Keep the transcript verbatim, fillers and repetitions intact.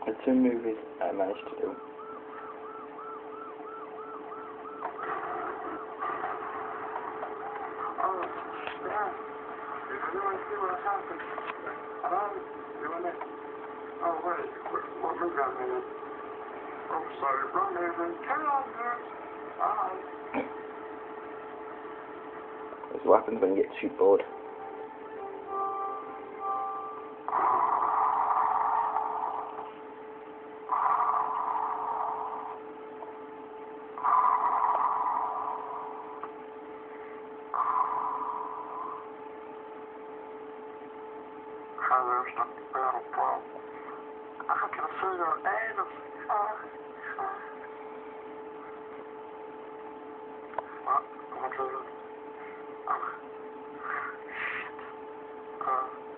The two movies I managed to do. Oh, yeah. Did anyone see what happened? I don't doing it. Oh, wait. What, what movie am I in? I'm sorry, wrong movie. Carry on, dude. Alright. That's what happens when you get too bored. There's not the battle problem. I can figure eight of five. What? What is it? Oh. Shit. Uh.